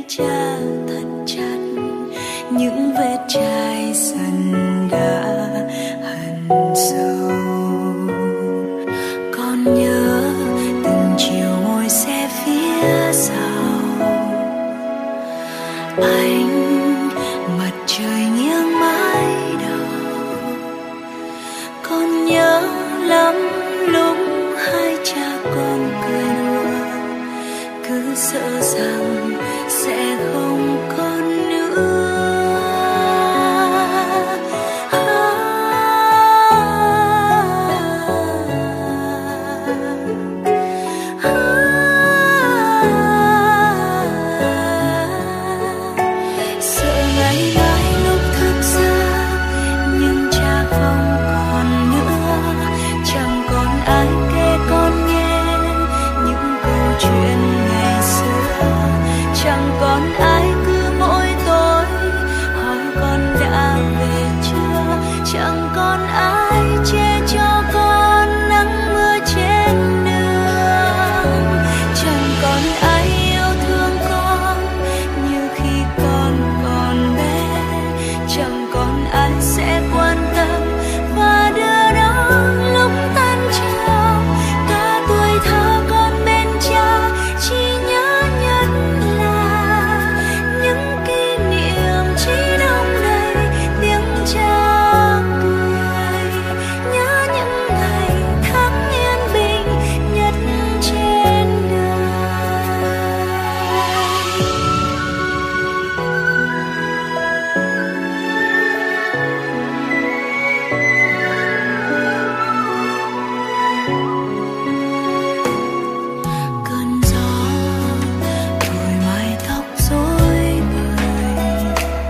cha thật chặt, những vết chai dần đã hằn sâu. Con nhớ từng chiều ngồi xe phía sau, ánh mặt trời nghiêng mái đầu. Con nhớ lắm lúc hai cha con cười đùa, cứ sợ rằng sẽ không còn nữa. Sợ ngày mai lúc thức giấc nhưng cha không còn nữa, chẳng còn ai kể con nghe những câu chuyện ngày xưa, chẳng còn ai cứ mỗi tối hỏi con đã về chưa, chẳng còn ai che cho con nắng mưa trên đường, chẳng còn ai yêu thương con như khi con còn bé, chẳng còn ai sẽ quan tâm và đưa đón lúc tan chiều. Cả tuổi thơ con bên cha chỉ nhớ nhất là những kỷ niệm chỉ đông đầy tiếng cha cười, nhớ những ngày tháng yên bình nhất trên đời. Cơn gió thổi mái tóc rối bời,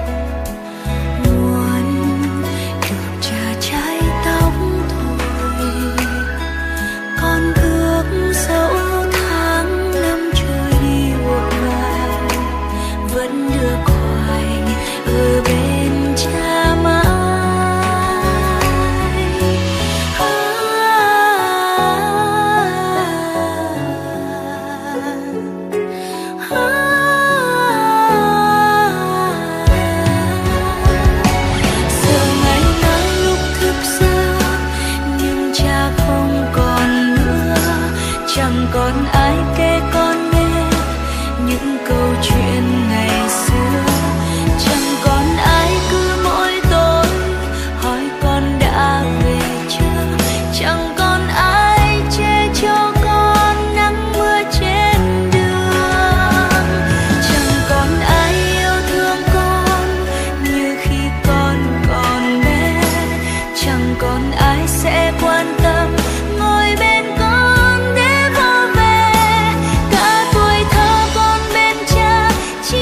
muốn được cha chải tóc thôi. Con ước dẫu tháng năm trôi đi vội vàng, vẫn được hoài ở bên cha mãi. Sợ ngày mai lúc thức giấc nhưng cha không còn nữa, chẳng còn ai kể con nghe những câu chuyện ngày xưa, chẳng còn ai cứ mỗi tối hỏi con đã về chưa, chẳng còn ai che cho con nắng mưa trên đường, chẳng còn ai yêu thương con như khi con còn bé, chẳng còn ai sẽ quan tâm ngồi bên con để vỗ về. Cả tuổi thơ con bên cha chỉ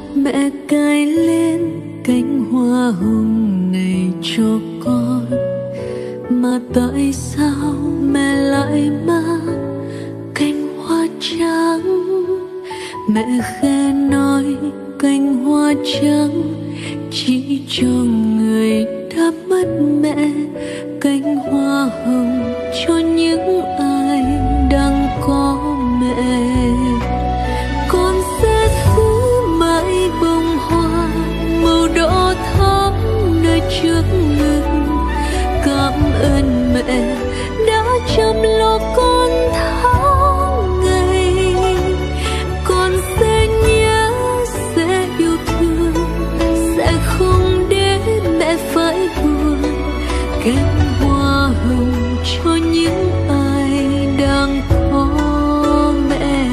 mẹ cài lên cánh hoa hồng này cho con, mà tại sao mẹ lại mang cánh hoa trắng? Mẹ khẽ nói cánh hoa trắng chỉ cho người đã mất mẹ, cánh hoa hồng cho những ai đang có mẹ. Con sẽ giữ mãi bông hoa màu đỏ thắm nơi trước ngực, cảm ơn mẹ đã chăm lo con tháng ngày. Con sẽ nhớ, sẽ yêu thương, sẽ không để mẹ phải buồn, cánh hoa hồng cho những ai đang có mẹ.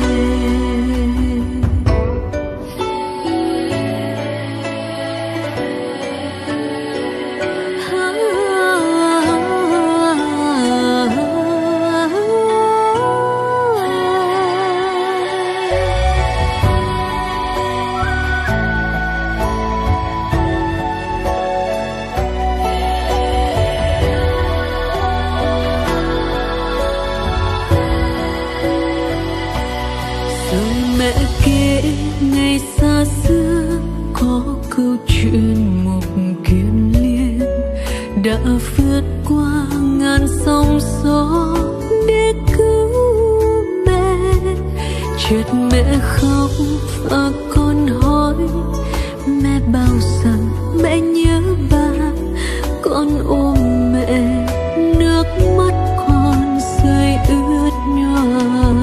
Ngày xa xưa có câu chuyện một kiền liên đã vượt qua ngàn sóng gió để cứu mẹ. Chợt mẹ khóc và con hỏi mẹ bao giờ mẹ nhớ ba. Con ôm mẹ, nước mắt con rơi ướt nhòa.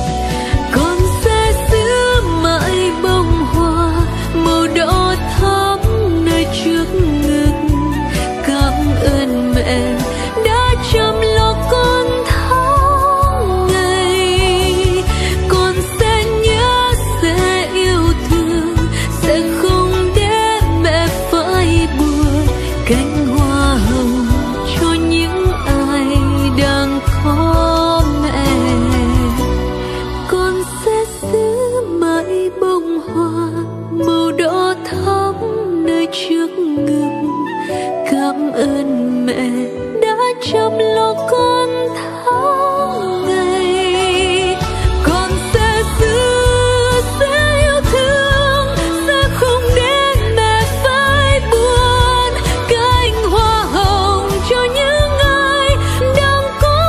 Bông hoa màu đỏ thắm nơi trước ngực, cảm ơn mẹ đã chăm lo con tháng ngày. Con sẽ nhớ, sẽ yêu thương, sẽ không để mẹ phải buồn, cánh hoa hồng cho những ai đang có mẹ. Con sẽ giữ mãi bông hoa màu đỏ thắm nơi trước ngực, cảm ơn mẹ đã chăm lo con tháng ngày. Con sẽ giữ, sẽ yêu thương, sẽ không để mẹ phải buồn, cánh hoa hồng cho những ai đang có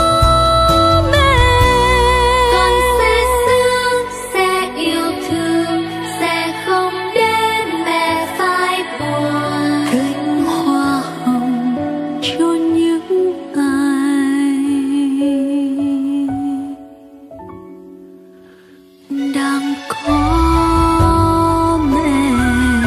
mẹ. Con sẽ giữ, sẽ yêu thương, sẽ không để mẹ phải buồn, Cánh hoa hồng cho những ai đang có mẹ.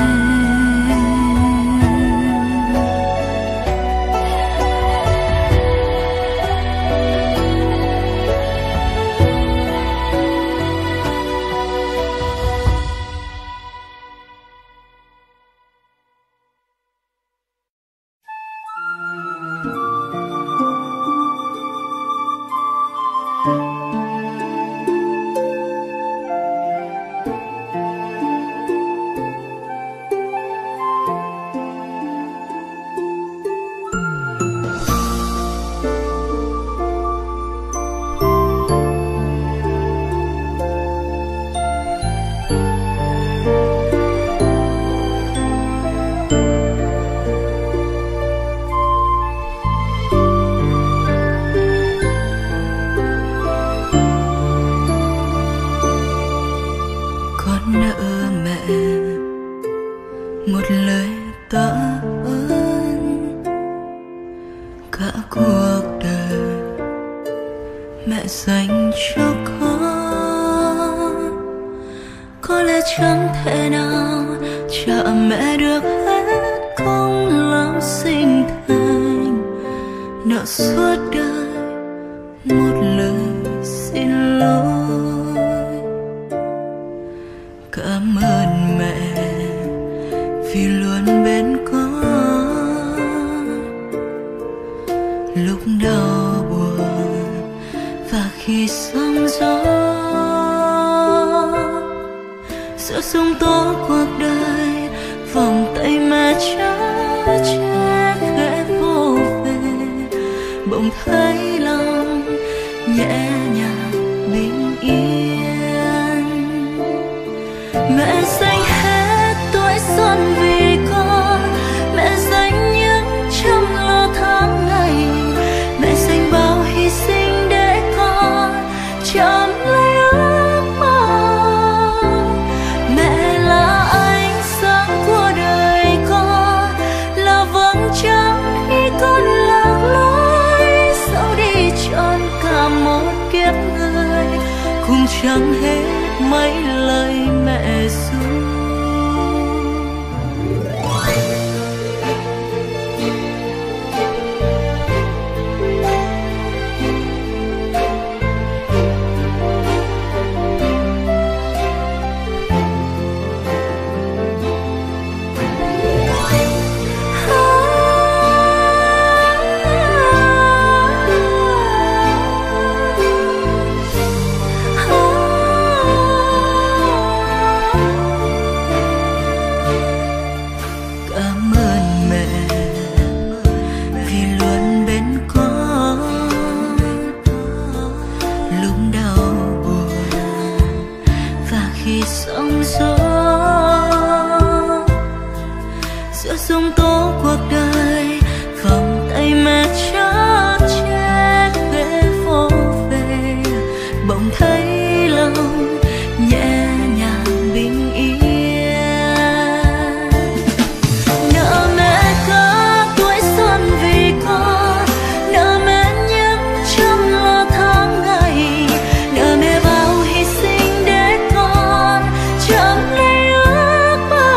Con nợ mẹ một lời tạ ơn, cả cuộc đời mẹ dành cho con. Có lẽ chẳng thể nào trả mẹ được hết công lao sinh thành, nợ suốt đời một lời xin lỗi. Cảm ơn mẹ vì luôn bên con lúc đau buồn và khi sóng gió. giữa sông tố cuộc đời. Vòng tay mẹ chở che khẽ vô về, bỗng thấy lòng nhẹ nhàng bình yên. Mẹ dành hết tuổi xuân vì con, mẹ dành những trăm lo tháng ngày, mẹ dành bao hy sinh để con chậm lấy ước mơ. Mẹ là ánh sáng của đời con, là vầng trăng khi con lạc lối, dẫu đi trọn cả một kiếp người cũng chẳng hết mấy lời mẹ ru. Sông tố cuộc đời, vòng tay mẹ chở che ghế phố về, bỗng thấy lòng nhẹ nhàng bình yên. Nợ mẹ cả tuổi xuân vì con, nợ mẹ những trăm lo tháng ngày, nợ mẹ bao hy sinh để con chậm lấy ước mơ.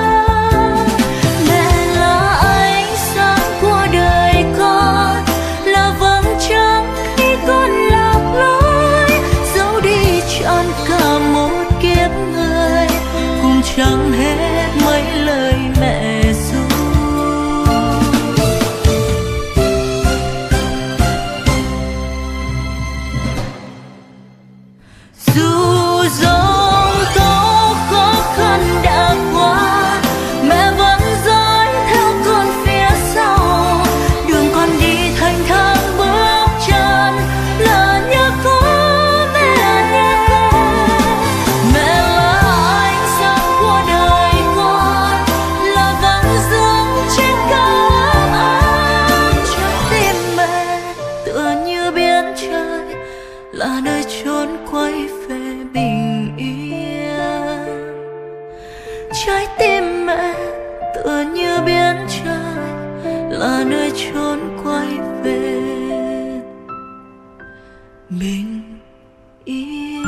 Chẳng hết mấy lời mẹ ru. Dù giông tố khó khăn đã qua, mẹ vẫn dõi theo con phía sau. Đường con đi thanh thang bước chân là nhớ có mẹ nhé. Mẹ là ánh sáng của đời con, là vầng dương trên cao ấm trái tim mẹ tựa như biển trời, là nơi trốn quay về bình yên. Trái tim mẹ tựa như biển trời, là nơi trốn quay về bình yên.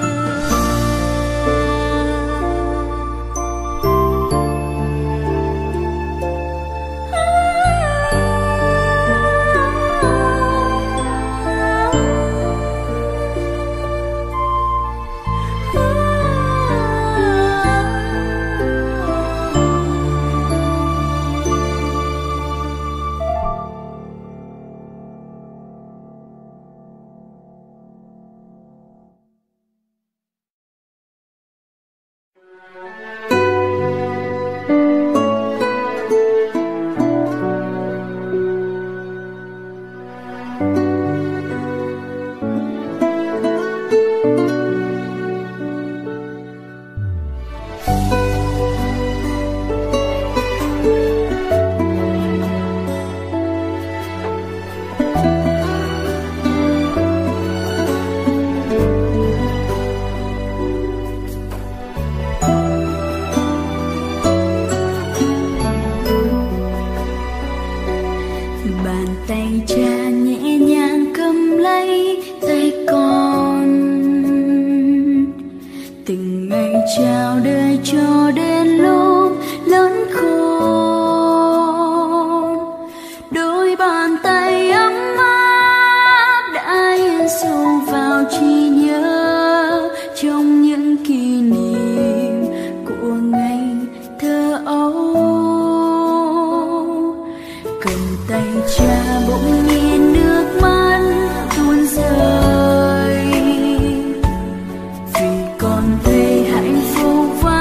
chào đời cho đến lúc lớn khôn. Đôi bàn tay ấm áp đã yên sâu vào trí nhớ trong những kỷ niệm của ngày thơ ấu. Cầm tay cha bỗng nhiên nước mắt tuôn rơi, vì con thấy hạnh phúc và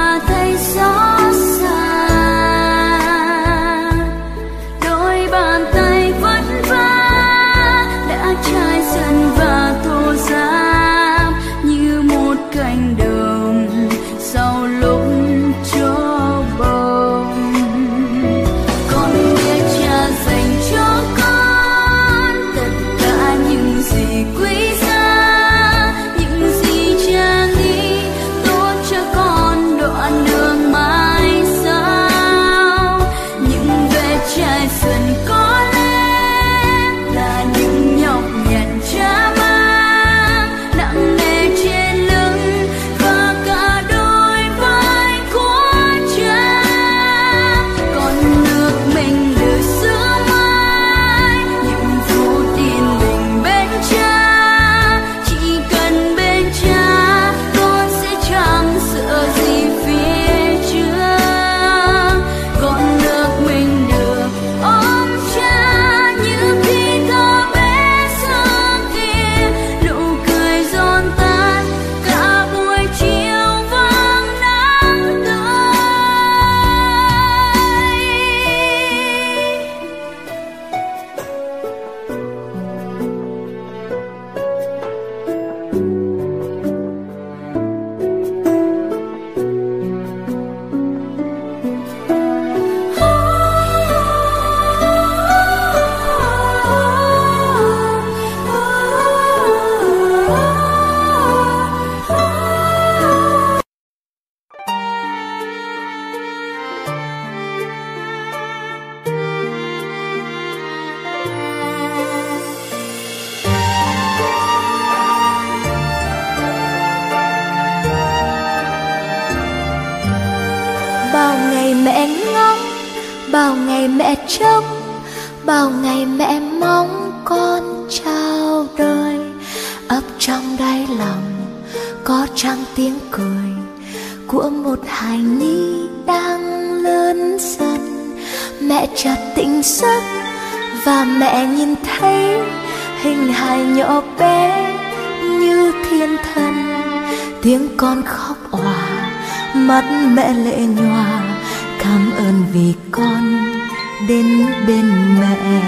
mẹ ngóng, bao ngày mẹ trông, bao ngày mẹ mong con chào đời. Ấp trong đáy lòng có trăng tiếng cười của một hài nhi đang lớn dần. Mẹ chợt tỉnh giấc và mẹ nhìn thấy hình hài nhỏ bé như thiên thần. Tiếng con khóc òa, mắt mẹ lệ nhòa, cảm ơn vì con đến bên mẹ.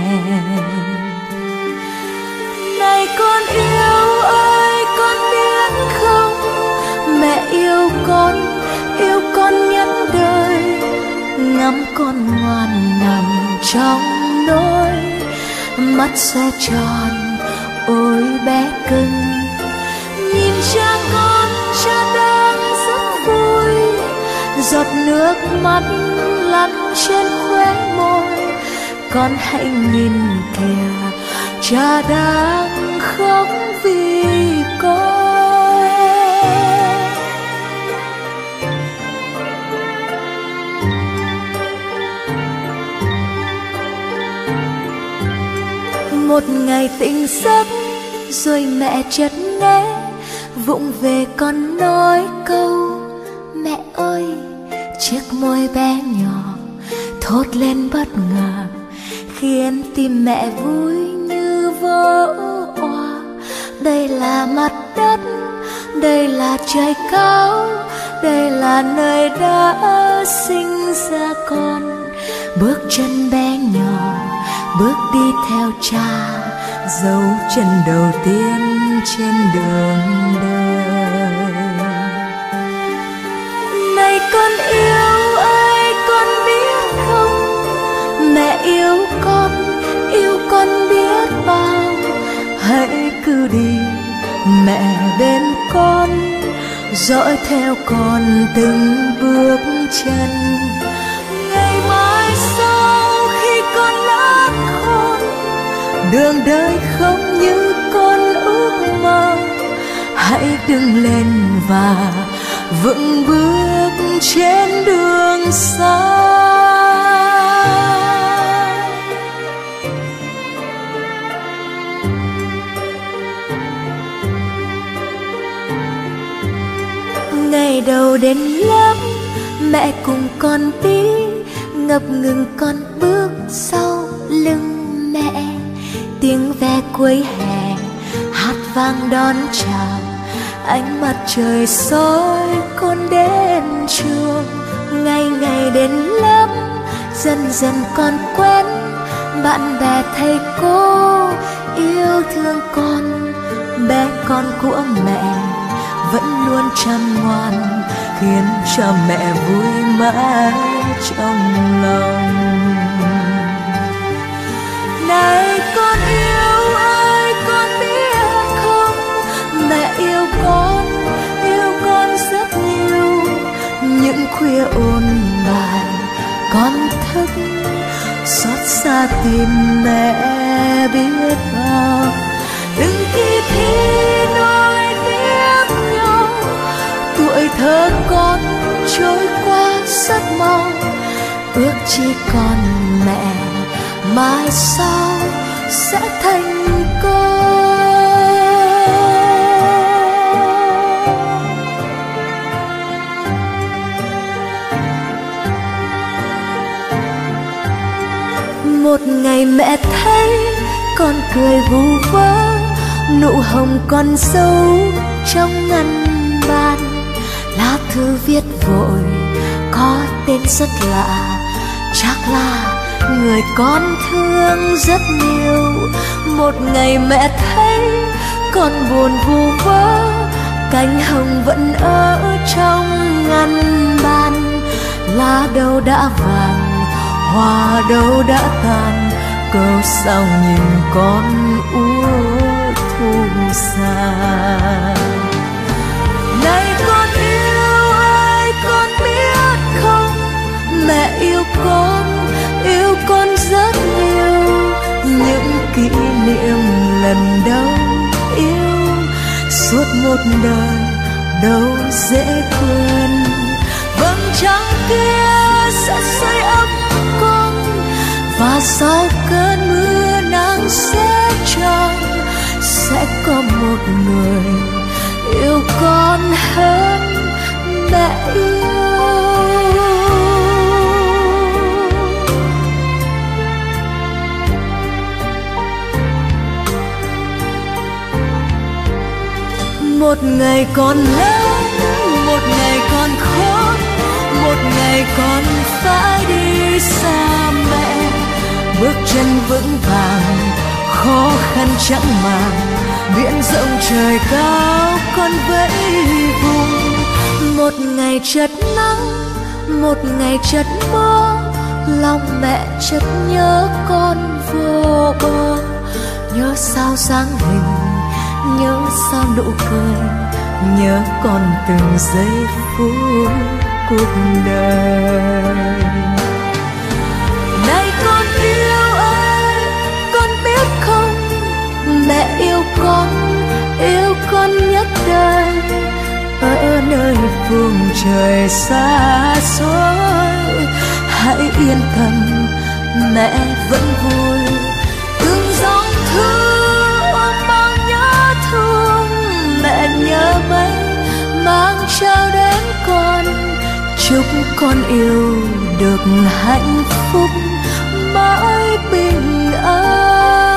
Này con yêu ơi, con biết không, mẹ yêu con nhất đời. Ngắm con ngoan nằm trong nỗi, mắt xoe tròn ôi bé cưng. Nhìn cha con, cha đang rất vui, giọt nước mắt lăn trên khóe môi. Con hãy nhìn kìa, cha đang khóc vì con. Một ngày tỉnh giấc rồi mẹ chợt nghe vụng về con nói câu mẹ ơi. Chiếc môi bé nhỏ thốt lên bất ngờ, khiến tim mẹ vui như vỡ òa. Đây là mặt đất, đây là trời cao, đây là nơi đã sinh ra con. Bước chân bé nhỏ bước đi theo cha, dấu chân đầu tiên trên đường đời. Này con yêu ơi, con biết không, mẹ yêu con biết bao. Hãy cứ đi mẹ bên con, dõi theo con từng bước chân. Ngày mai sau khi con lớn khôn, đường đời không như con ước mơ. Hãy đứng lên và vững bước trên đường xa. Ngày đầu đến lớp, mẹ cùng con đi, ngập ngừng con bước sau lưng mẹ. Tiếng ve cuối hè hát vang đón chào, ánh mặt trời soi con đến trường. Ngày ngày đến lớp, dần dần con quen bạn bè thầy cô yêu thương con. Bé con của mẹ vẫn luôn chăm ngoan, khiến cho mẹ vui mãi trong lòng. Này con yêu ơi, con biết không, mẹ yêu con rất nhiều. Những khuya ôn bài con thức, xót xa tim mẹ biết bao. Đừng khi thi nối tiếp nhau, tuổi thơ con trôi qua rất mau. Ước chỉ còn mẹ mai sau sẽ thành công. Một ngày mẹ thấy con cười vu vơ, nụ hồng con dấu trong ngăn bàn. Lá thư viết vội có tên rất lạ, chắc là người con thương rất nhiều. Một ngày mẹ thấy con buồn vu vơ, cánh hồng vẫn ở trong ngăn bàn. Lá đâu đã vàng, hoa đâu đã tàn, cớ sao nhìn con úa thu xa. Này con yêu ơi, con biết không, mẹ yêu con rất nhiều. Những kỷ niệm lần đầu yêu, suốt một đời đâu dễ quên. Vầng trăng kia và sau cơn mưa nắng sẽ tròn, sẽ có một người yêu con hơn mẹ yêu. Một ngày còn lớn, một ngày còn khóc, một ngày còn phải đi xa mẹ. Bước chân vững vàng, khó khăn chẳng màng, biển rộng trời cao con vẫy vùng. Một ngày chợt nắng, một ngày chợt mưa, lòng mẹ chợt nhớ con vô bờ. Nhớ sao dáng hình, nhớ sao nụ cười, nhớ con từng giây phút cuộc đời. Này con yêu ơi, con biết không, mẹ yêu con nhất đời. Ở nơi phương trời xa xôi, hãy yên tâm, mẹ vẫn vui. Từng dòng thư mang nhớ thương, mẹ nhớ mấy mang trao đến con. Chúc con yêu được hạnh phúc mãi bình an.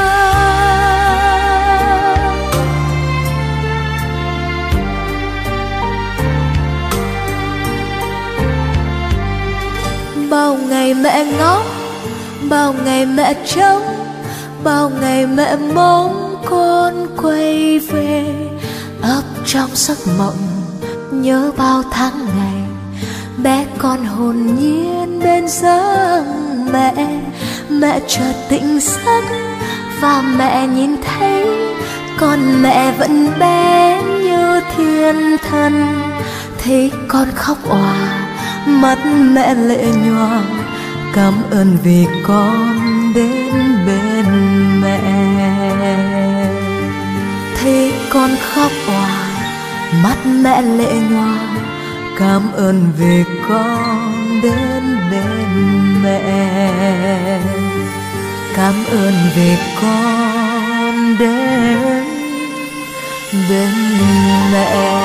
Bao ngày mẹ ngóng, bao ngày mẹ trông, bao ngày mẹ mong con quay về. Ấp trong giấc mộng nhớ bao tháng ngày, bé con hồn nhiên bên giấc mẹ. Mẹ chợt tỉnh giấc và mẹ nhìn thấy con mẹ vẫn bé như thiên thần. Thấy con khóc òa, mắt mẹ lệ nhòa, cảm ơn vì con đến bên mẹ. Thấy con khóc òa, mắt mẹ lệ nhòa, cảm ơn vì con đến bên mẹ. Cảm ơn vì con đến bên mẹ.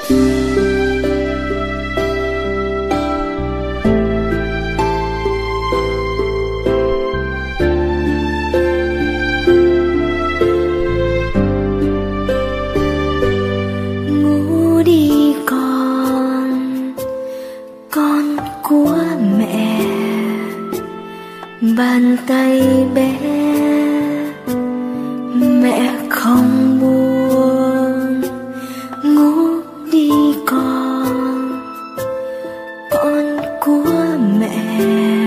Bàn tay bé mẹ không buông, ngủ đi con của mẹ,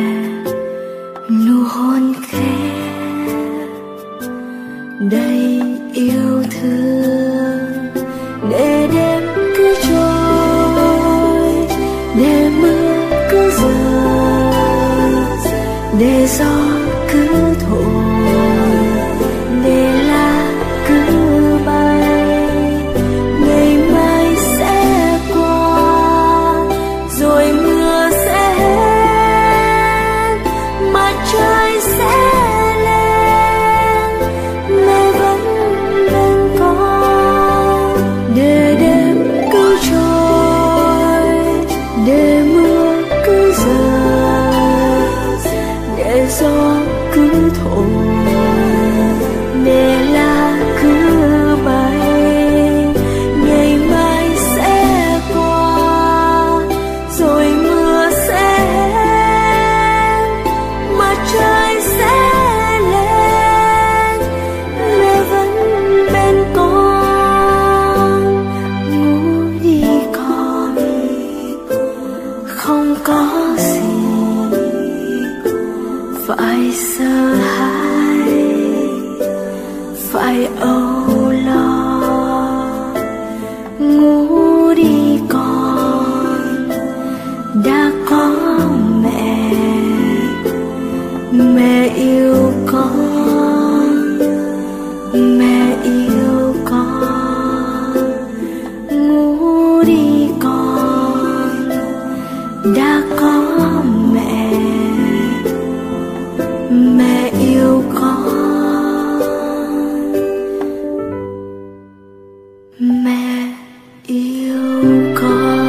nụ hôn khẽ đầy yêu thương. Để đêm cứ trôi, để mưa cứ rơi, để gió cứ thổi, để lá cứ bay. Ngày mai sẽ qua, rồi mưa sẽ hết, mặt trời sẽ lên, mẹ vẫn bên con. Để đêm cứ trôi, để mưa cứ rơi, để gió cứ thổi, để lá cứ bay. Ngày mai sẽ qua, rồi mưa sẽ hết, mặt trời sẽ lên, mẹ vẫn bên con. Ngủ đi con, không có gì phải sợ hãi, phải âu lo. Ngủ đi con, đã có mẹ, mẹ yêu con, mẹ yêu con. Ngủ đi con, đã có mẹ, mẹ yêu con, mẹ yêu con.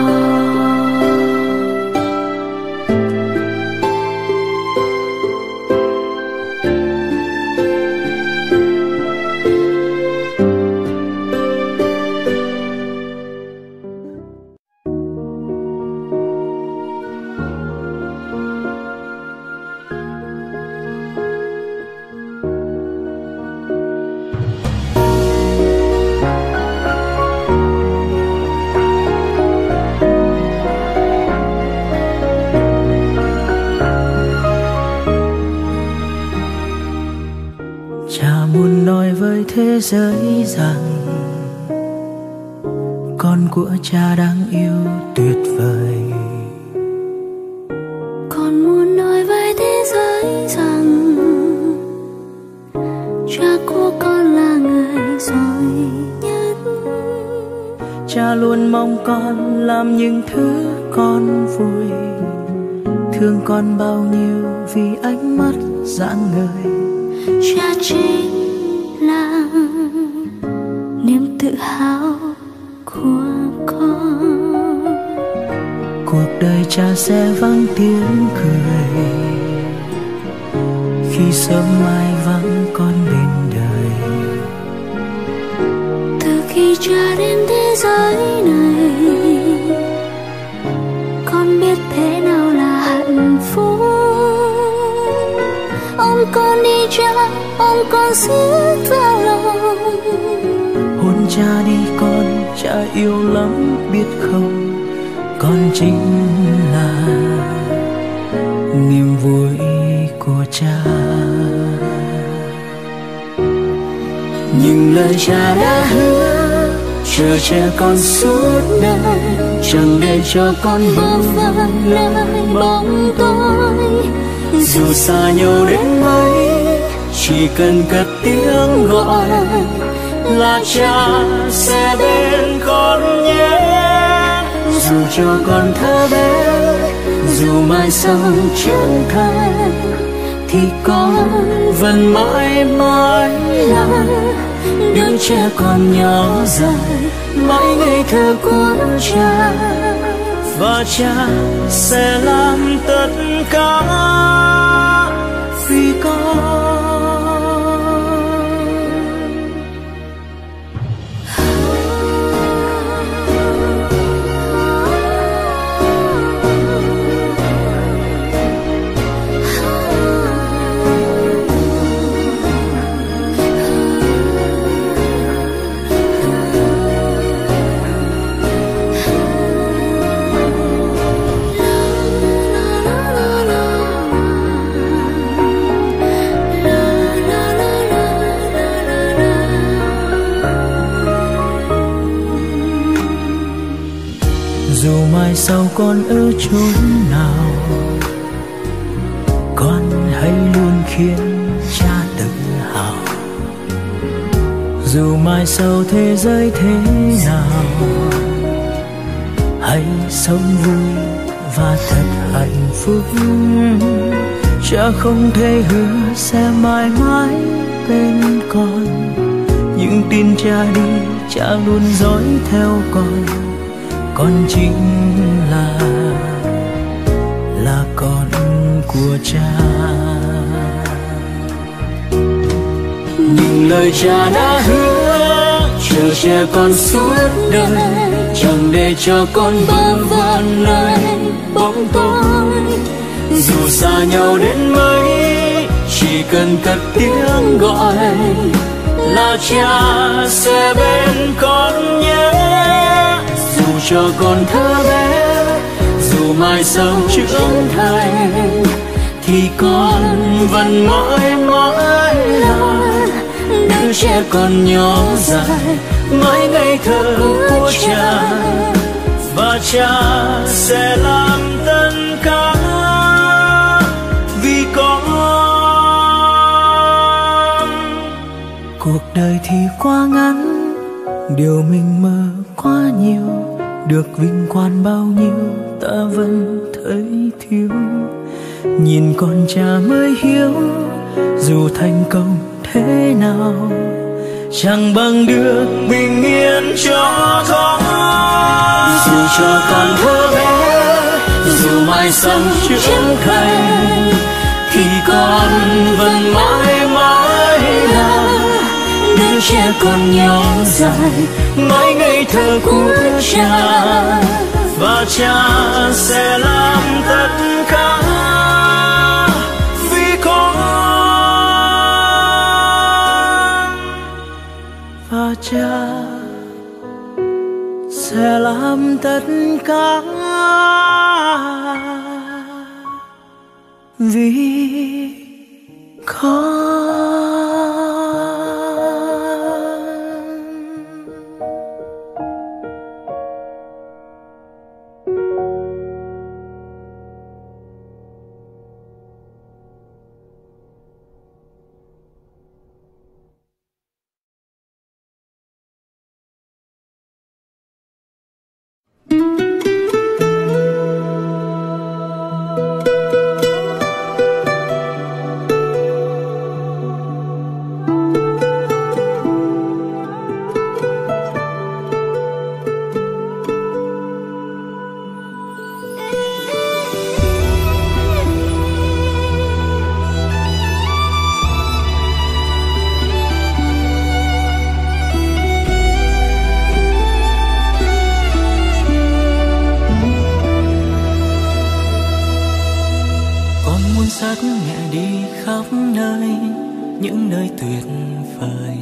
Cha muốn nói với thế giới rằng con của cha đáng yêu tuyệt vời. Con muốn nói với thế giới rằng cha của con là người giỏi nhất. Cha luôn mong con làm những thứ con vui, thương con bao nhiêu vì ánh mắt rạng ngời. Cha chính là niềm tự hào của con. Cuộc đời cha sẽ vang tiếng cười khi sớm mai vắng con bên đời. Từ khi cha đến thế giới này, con biết thế nào là hạnh phúc. Ôm con đi cha, ôm con siết vào lòng. Hôn cha đi con, cha yêu lắm biết không. Con chính là niềm vui của cha. Nhưng lời cha đã hứa chờ che con suốt đời, chẳng để cho con Bơ vơ lời bóng tối. dù xa nhau đến mấy, chỉ cần cất tiếng gọi là cha sẽ bên con nhé. Dù cho con thơ bé, dù mai sau trưởng thành, thì con vẫn mãi mãi là đứa trẻ con nhỏ dại mãi ngây thơ của cha, và cha sẽ làm tất cả vì con. Dù mai sau con ở chốn nào, con hãy luôn khiến cha tự hào. Dù mai sau thế giới thế nào, hãy sống vui và thật hạnh phúc. Cha không thể hứa sẽ mãi mãi bên con, nhưng tin cha đi, cha luôn dõi theo con. Con chính là con của cha. Nhưng lời cha đã hứa chờ che con suốt đời, chẳng để cho con bơ vơ nơi bóng tối. Dù xa nhau đến mấy, chỉ cần cất tiếng gọi là cha sẽ bên con nhé. Dù cho con thơ bé, dù mai sau trưởng thành, thì con vẫn mãi mãi là đứa trẻ con nhỏ dài, mãi ngây thơ của cha. Và cha sẽ làm tất cả vì con. Cuộc đời thì quá ngắn, điều mình mơ quá nhiều, được vinh quang bao nhiêu ta vẫn thấy thiếu. Nhìn con cha mới hiểu, dù thành công thế nào chẳng bằng được bình yên cho con. Dù cho con thơ bé, dù mai sau trưởng thành, thì con vẫn mãi mãi là đứa trẻ con nhỏ dài, mãi ngây thơ của cha. Và cha sẽ làm tất cả vì con. Và cha sẽ làm tất cả vì con. Những nơi tuyệt vời,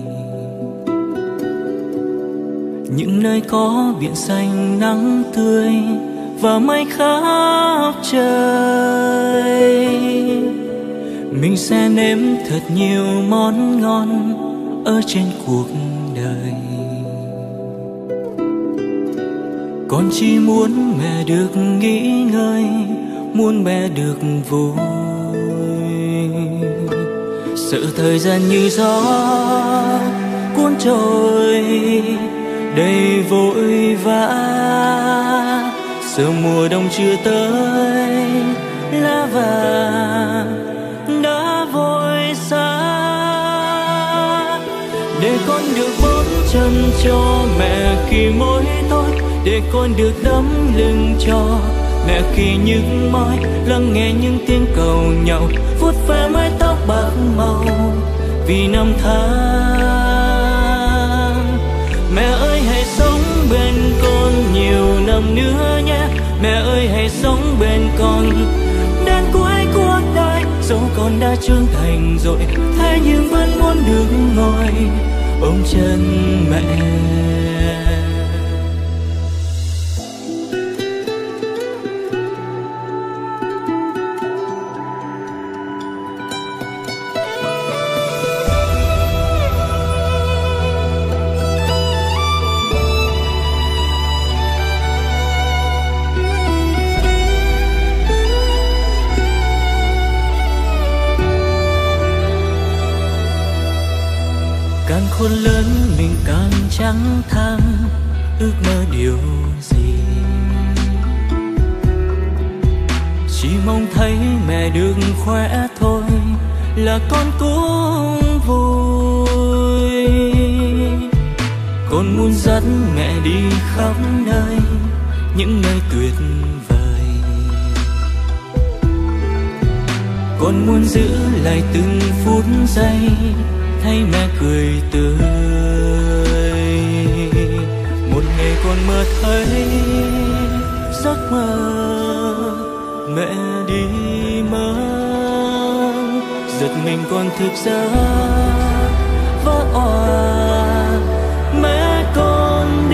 những nơi có biển xanh nắng tươi và mây khắp trời. Mình sẽ nếm thật nhiều món ngon ở trên cuộc đời. Con chỉ muốn mẹ được nghỉ ngơi, muốn mẹ được vui. Sợ thời gian như gió cuốn trôi đầy vội vã, sợ mùa đông chưa tới, lá vàng đã vội xa. Để con được bón chân cho mẹ khi mỗi tối, để con được đắm lưng cho mẹ khi những mỏi, lắng nghe những tiếng cầu nhau, vuốt ve mái tóc bạc màu vì năm tháng. Mẹ ơi hãy sống bên con nhiều năm nữa nhé, mẹ ơi hãy sống bên con đến cuối cuộc đời. Dẫu con đã trưởng thành rồi, thế nhưng vẫn muốn được ngồi ôm chân mẹ. Khôn lớn mình càng chẳng tham ước mơ điều gì, chỉ mong thấy mẹ được khỏe thôi là con cũng vui. Con muốn dắt mẹ đi khắp nơi, những nơi tuyệt vời. Con muốn giữ lại từng phút giây thấy mẹ cười tươi. Một ngày con mơ thấy giấc mơ mẹ đi mất, giật mình con thức giấc vỡ òa mẹ con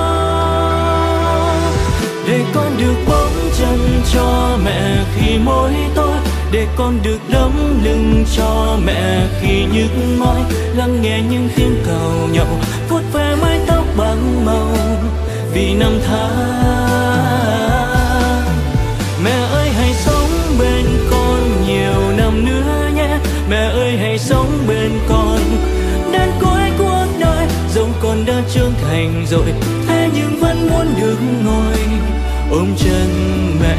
đâu. Để con được bóng chân cho mẹ khi mỗi tối, để con được đấm lưng cho mẹ khi nhức mỏi, lắng nghe những tiếng cầu nhậu, vuốt ve mái tóc bạc màu vì năm tháng. Mẹ ơi hãy sống bên con nhiều năm nữa nhé, mẹ ơi hãy sống bên con đến cuối cuộc đời. Dẫu con đã trưởng thành rồi, thế nhưng vẫn muốn được ngồi ôm chân mẹ.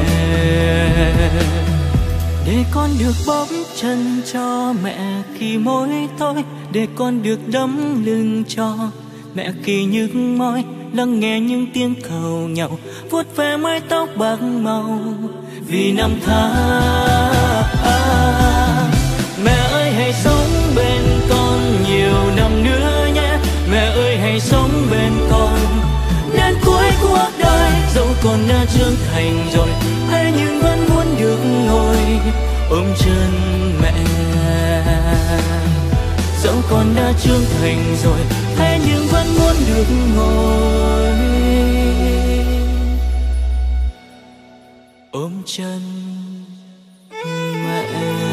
Để con được bóp chân cho mẹ khi mỗi tối, để con được đấm lưng cho mẹ khi nhức mỏi, lắng nghe những tiếng cầu nhậu, vuốt ve mái tóc bạc màu vì năm tháng. Mẹ ơi hãy sống bên con nhiều năm nữa nhé, mẹ ơi hãy sống bên con đến cuối cuộc đời. Dẫu con đã trưởng thành rồi, thế nhưng vẫn muốn được ngồi ôm chân mẹ. Dẫu con đã trưởng thành rồi, thế nhưng vẫn muốn được ngồi ôm chân mẹ.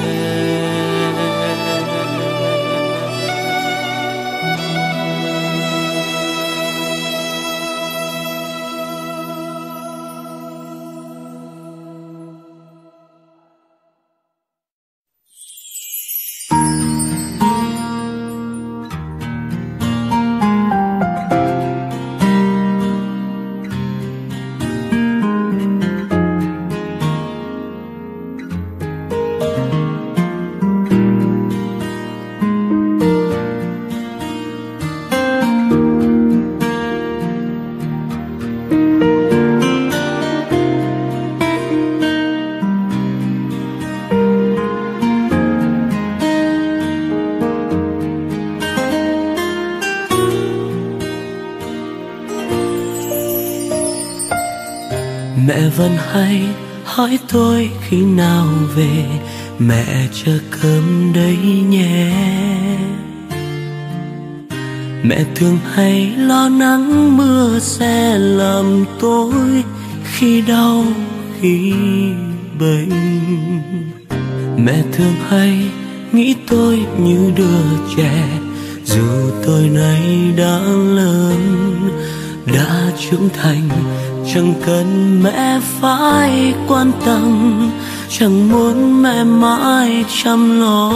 Mẹ vẫn hay hỏi tôi khi nào về, mẹ chờ cơm đấy nhé. Mẹ thường hay lo nắng mưa sẽ làm tôi khi đau khi bệnh. Mẹ thường hay nghĩ tôi như đứa trẻ, dù tôi nay đã lớn đã trưởng thành. Chẳng cần mẹ phải quan tâm, chẳng muốn mẹ mãi chăm lo.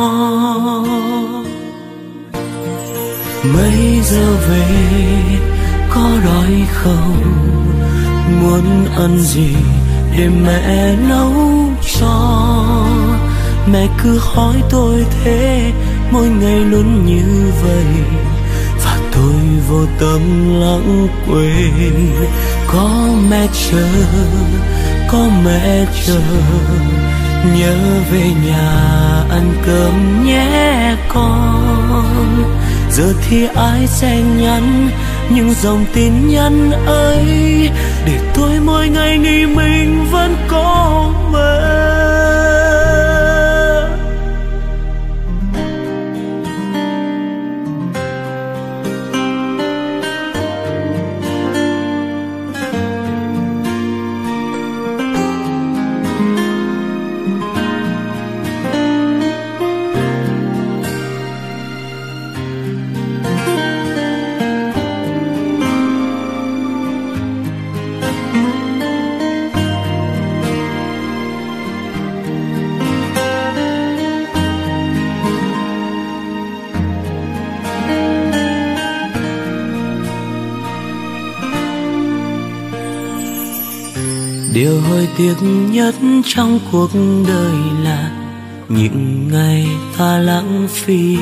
Mấy giờ về có đói không, muốn ăn gì để mẹ nấu cho. Mẹ cứ hỏi tôi thế, mỗi ngày luôn như vậy, và tôi vô tâm lãng quên. Có mẹ chờ, có mẹ chờ, nhớ về nhà ăn cơm nhé con. Giờ thì ai sẽ nhắn những dòng tin nhắn ấy, để tôi mỗi ngày nghĩ mình vẫn có mẹ. Điều hơi tiếc nhất trong cuộc đời là những ngày ta lãng phí.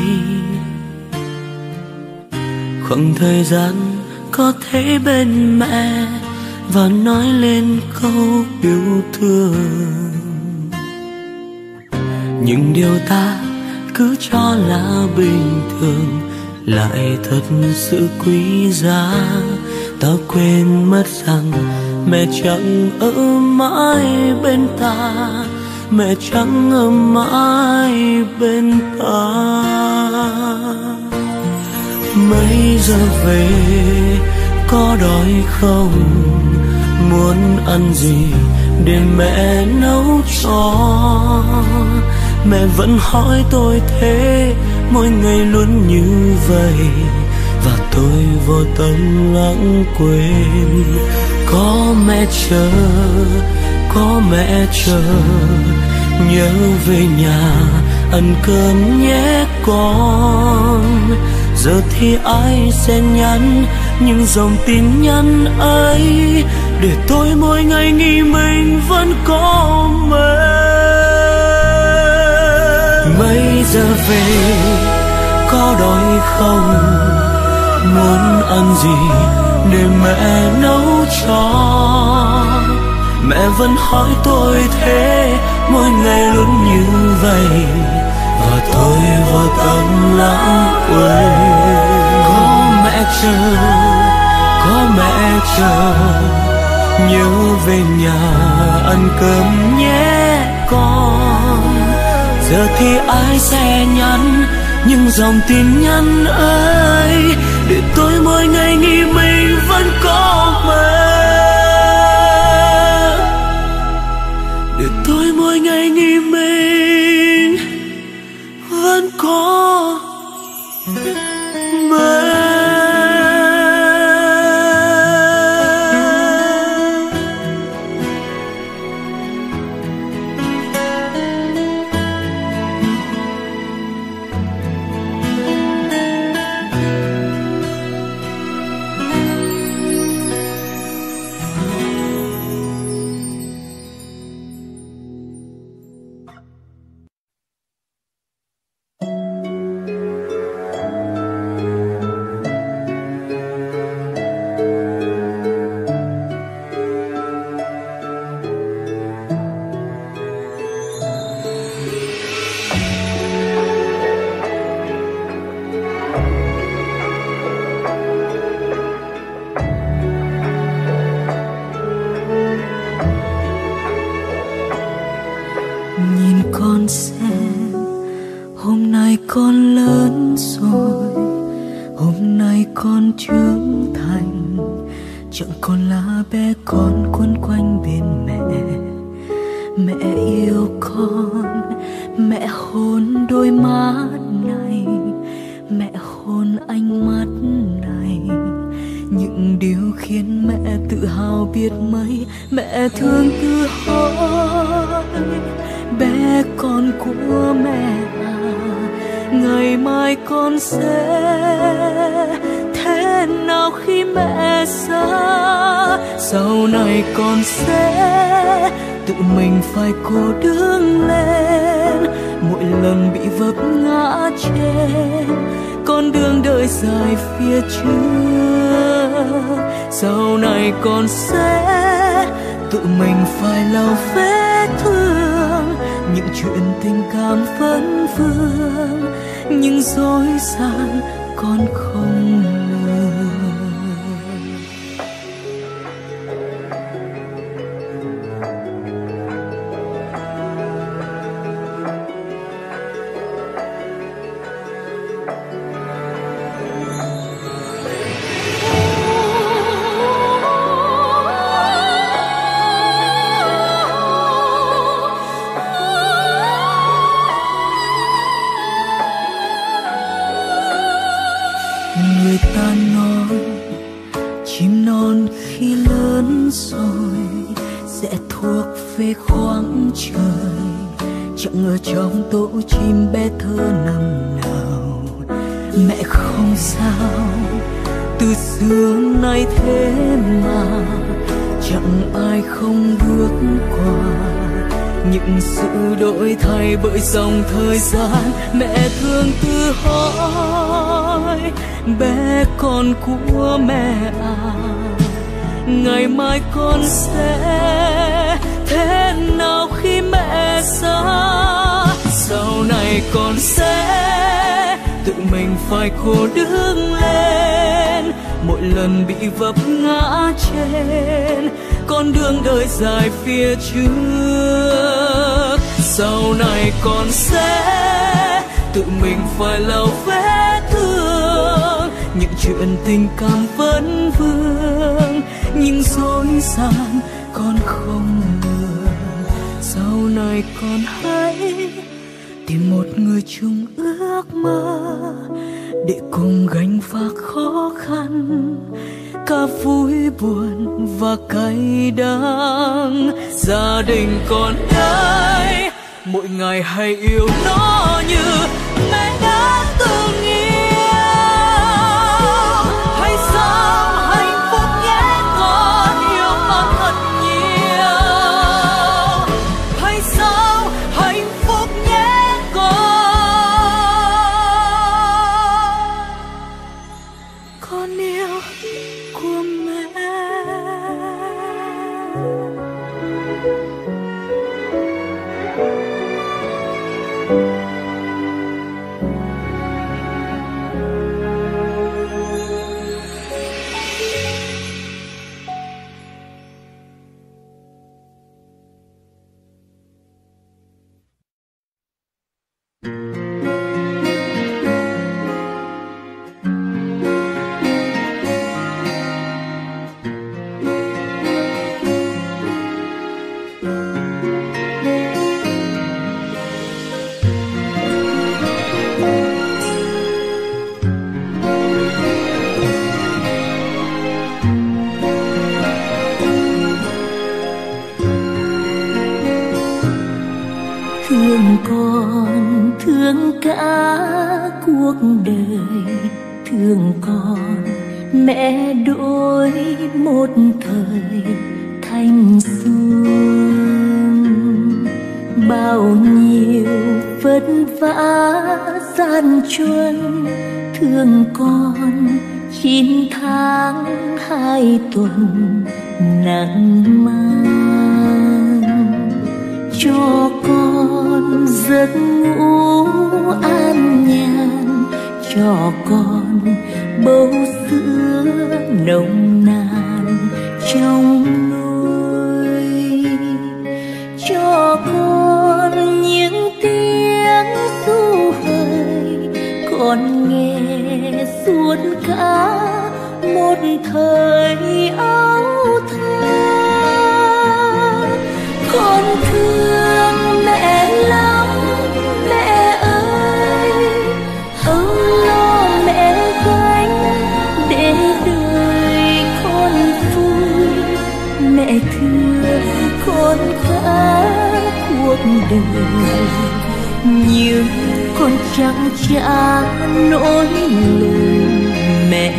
Khoảng thời gian có thể bên mẹ và nói lên câu yêu thương, nhưng điều ta cứ cho là bình thường lại thật sự quý giá. Ta quên mất rằng mẹ chẳng ở mãi bên ta, mẹ chẳng ở mãi bên ta. Mấy giờ về có đói không, muốn ăn gì để mẹ nấu cho. Mẹ vẫn hỏi tôi thế, mỗi ngày luôn như vậy, và tôi vô tâm lãng quên. Có mẹ chờ, có mẹ chờ, nhớ về nhà ăn cơm nhé con. Giờ thì ai sẽ nhắn những dòng tin nhắn ấy, để tôi mỗi ngày nghĩ mình vẫn có mẹ. Mấy giờ về có đói không, muốn ăn gì để mẹ nấu cho. Mẹ vẫn hỏi tôi thế, mỗi ngày luôn như vậy, và tôi vô tâm lãng quên. Có mẹ chờ, có mẹ chờ, nhớ về nhà ăn cơm nhé con. Giờ thì ai sẽ nhắn những dòng tin nhắn ấy, để tôi mỗi ngày nghĩ mình vẫn có mẹ. Để tôi mỗi ngày nghĩ mình vẫn có mẹ. Con lớn rồi, hôm nay con trưởng thành, chẳng còn là bé con quấn quanh bên mẹ. Mẹ yêu con, mẹ hôn đôi mắt này, mẹ hôn ánh mắt này. Những điều khiến mẹ tự hào biết mấy, mẹ thương tự hỏi bé con của mẹ à, ngày mai con sẽ thế nào khi mẹ xa. Sau này con sẽ tự mình phải cố đứng lên, mỗi lần bị vấp ngã trên con đường đời dài phía trước. Sau này con sẽ tự mình phải lau vết thương, những chuyện tình cảm vấn vương, những dối gian con không lường. Người ta nói chim non khi lớn rồi sẽ thuộc về khoáng trời, chẳng ở trong tổ chim bé thơ năm nào. Mẹ không sao, từ xưa nay thế mà chẳng ai không bước qua những sự đổi thay bởi dòng thời gian. Mẹ thường tự hỏi bé con của mẹ à, ngày mai con sẽ thế nào khi mẹ xa. Sau này con sẽ tự mình phải cố đứng lên, mỗi lần bị vấp ngã trên con đường đời dài phía trước. Sau này con sẽ tự mình phải lau vết thương, những chuyện tình cảm vấn vương, những dối gian con không lường. Sau này con hãy tìm một người chung ước mơ để cùng gánh vác khó khăn, cả vui buồn và cay đắng. Gia đình con đây, mỗi ngày hãy yêu nó như mẹ đã từng yêu. Hãy sống hạnh phúc nhé con, yêu con thật nhiều. Hãy sống hạnh phúc nhé con yêu của mẹ. Thương con, thương cả cuộc đời, thương con mẹ đổi một thời thanh xuân. Bao nhiêu vất vả gian truân, thương con 9 tháng 2 tuần nắng mang, cho con giấc ngủ an nhàn, cho con bầu sữa nồng nàn trong nôi, cho con những tiếng ru hời con nghe suốt cả một thời ấu thơ. Con thương mẹ lắm mẹ ơi, âu lo mẹ gánh để đời con vui. Mẹ thương con cả cuộc đời, nhưng con chẳng trả nỗi lời mẹ.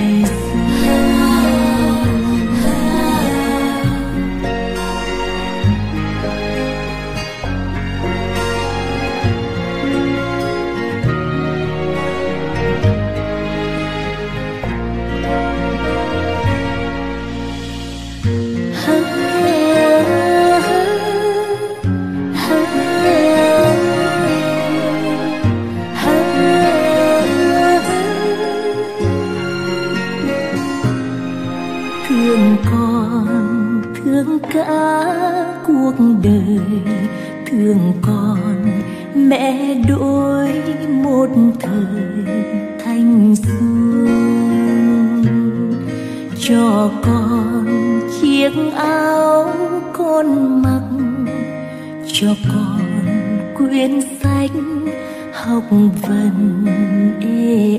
thương con, thương cả cuộc đời, thương con mẹ đổi một thời thanh xuân, cho con chiếc áo con mặc, cho con quyển sách học vần ê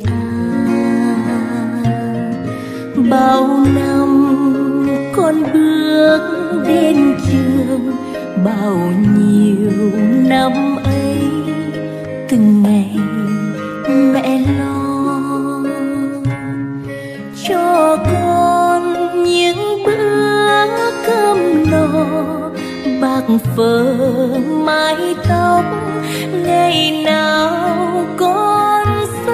bao năm con bước đến trường, bao nhiêu năm ấy từng ngày mẹ lo cho con những bữa cơm no, bạc phơ mái tóc ngày nào con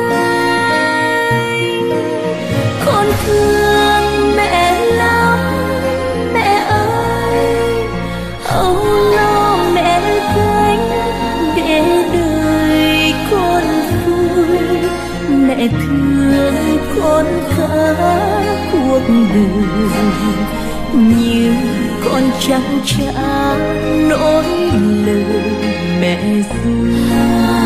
xanh. Con thương mẹ lắm mẹ ơi, âu lo mẹ gánh để đời con vui. Mẹ thương con cả cuộc đời, như con chẳng trả nỗi lời mẹ xưa.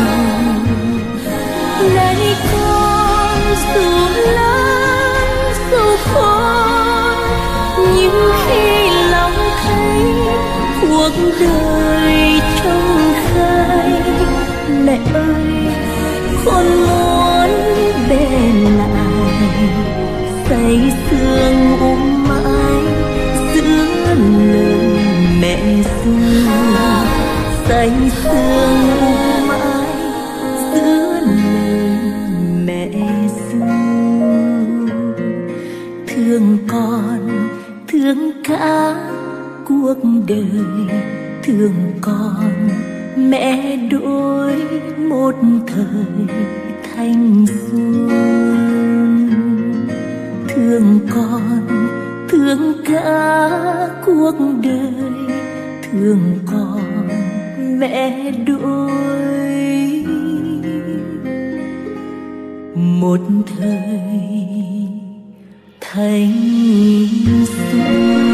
Này con dù lớn dù khôn, nhưng khi lòng thấy cuộc đời trong khai, mẹ ơi con muốn bên lại say sương mãi giữa lời mẹ xưa, say sương mãi giữa lời mẹ xưa. Thương con, thương cả cuộc đời, thương con mẹ đổi một thời thanh xuân, thương con, thương cả cuộc đời, thương con mẹ đổi một thời thanh xuân.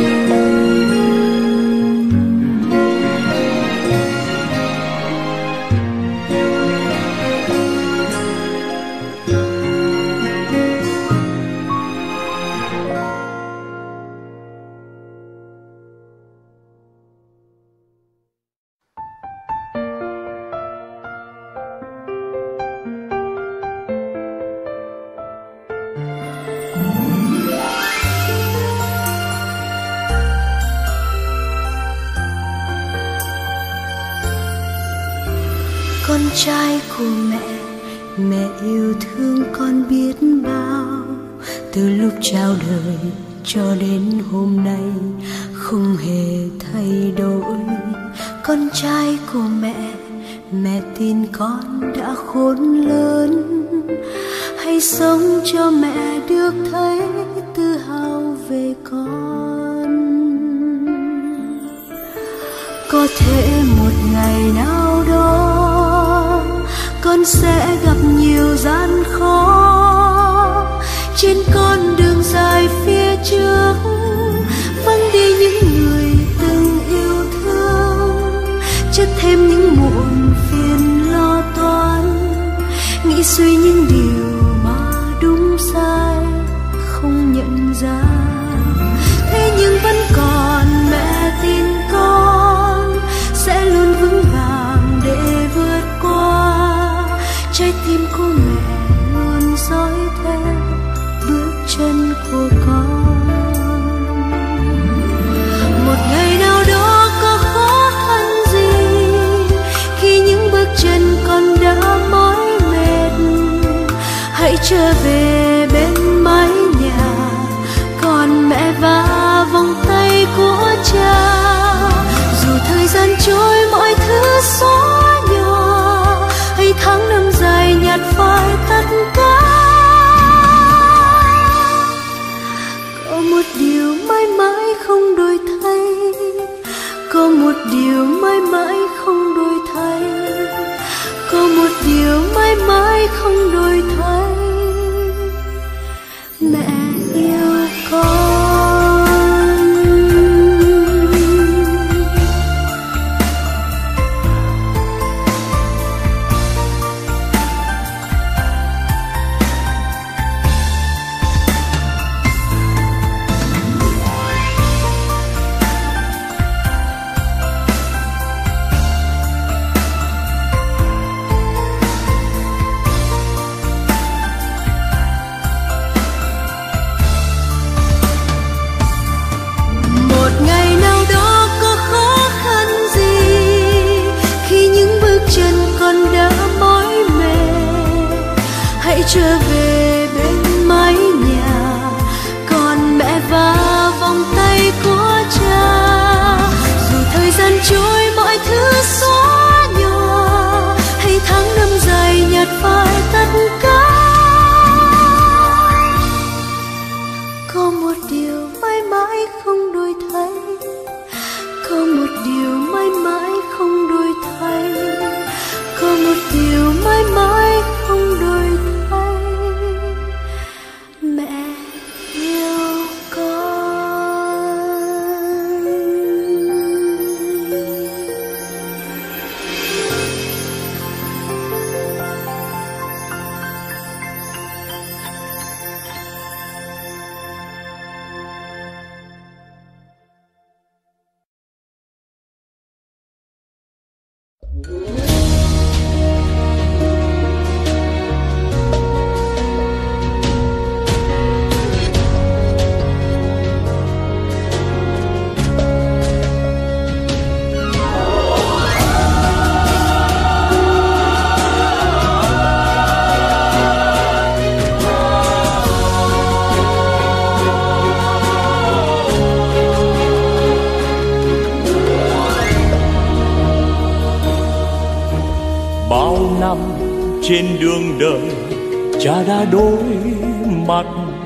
Con trai của mẹ, mẹ yêu thương con biết bao. Từ lúc chào đời cho đến hôm nay không hề thay đổi. Con trai của mẹ, mẹ tin con đã khôn lớn. Hãy sống cho mẹ được thấy tự hào về con. Có thể một ngày nào đó con sẽ gặp nhiều gian khó trên con đường dài phía trước, vắng đi những người từng yêu thương, chất thêm những muộn phiền lo toan, nghĩ suy những điều mà đúng sai không nhận ra. Thế nhưng vẫn còn mẹ tin con sẽ luôn vững vàng để vượt qua. Trái tim của mẹ luôn dõi theo bước chân của con. Một ngày nào đó có khó khăn gì khi những bước chân con đã mỏi mệt, hãy trở về bên mái nhà còn mẹ và vòng tay của cha. Dù thời gian trôi mọi thứ xóa nhòa, hay tháng năm dài nhạt phai tất cả, có một điều mãi mãi không đổi thay, có một điều mãi mãi không đổi thay, có một điều mãi mãi không đổi thay. trở về bên mái nhà, còn mẹ và vòng tay của cha. Dù thời gian trôi mọi thứ xóa nhòa, hay tháng năm dài nhạt phai tất cả, có một điều mãi mãi không đổi thay, có một điều mãi mãi không đổi thay, có một điều mãi mãi không đổi thay. Mẹ yêu con. Trên đường đời cha đã đối mặt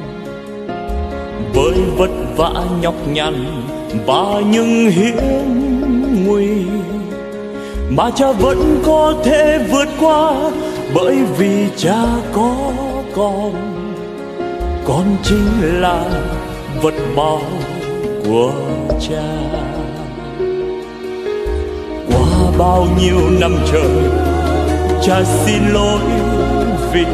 với vất vả nhọc nhằn và những hiểm nguy, mà cha vẫn có thể vượt qua, bởi vì cha có con chính là vật báu của cha. Qua bao nhiêu năm trời cha xin lỗi vì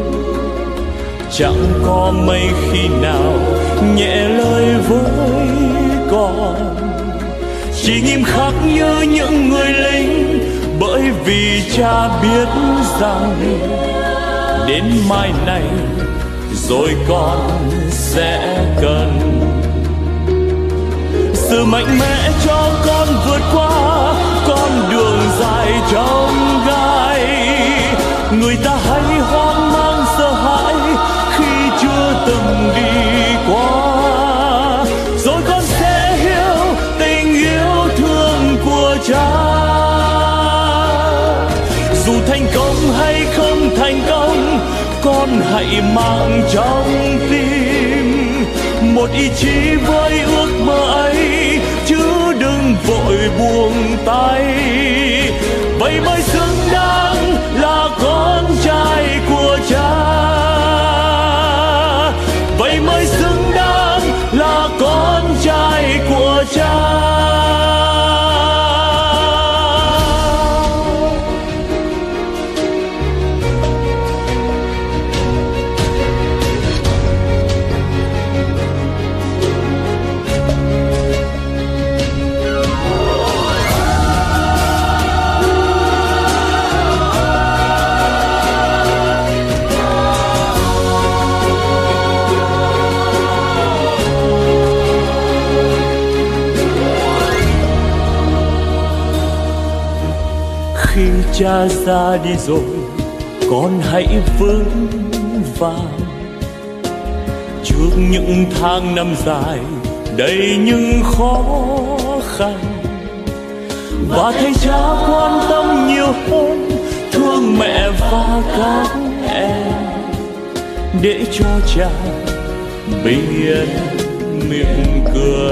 chẳng có mấy khi nào nhẹ lời với con, chỉ nghiêm khắc như những người lính, bởi vì cha biết rằng đến mai này rồi con sẽ cần sự mạnh mẽ cho con vượt qua con đường dài trong gai. Người ta hay hoang mang sợ hãi khi chưa từng đi qua, rồi con sẽ hiểu tình yêu thương của cha. Dù thành công hay không thành công, con hãy mang trong tim một ý chí với ước mơ ấy, chứ đừng vội buông tay. Vậy mới xứng đáng là con trai của cha, vậy mới xứng đáng là con trai của cha. Khi cha ra đi rồi, con hãy vững vàng trước những tháng năm dài đầy những khó khăn, và thấy cha quan tâm nhiều hơn, thương mẹ và các em, để cho cha biết miệng cười.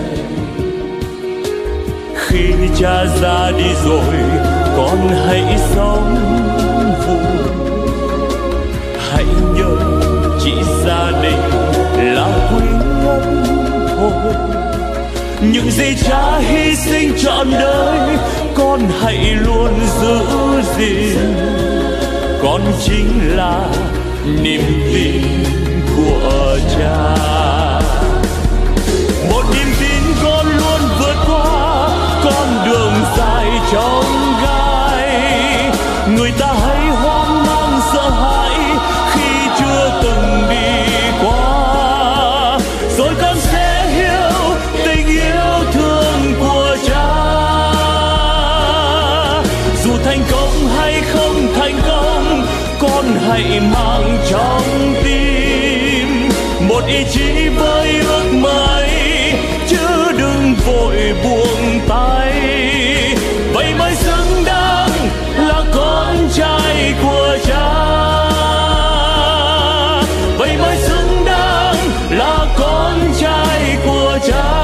Khi cha ra đi rồi, con hãy sống vui, hãy nhớ chỉ gia đình là quý nhất thôi. Những gì cha hy sinh trọn đời, con hãy luôn giữ gìn, con chính là niềm tin của cha. Một niềm tin con luôn vượt qua con đường dài trong gai. Người ta hay hoang mang sợ hãi khi chưa từng đi qua, rồi con sẽ hiểu tình yêu thương của cha. Dù thành công hay không thành công, con hãy mang trong tim một ý chí với ước mơ ấy, chứ đừng vội buông tay. Vậy mới xứng đáng là con trai của cha, vậy mới xứng đáng là con trai của cha.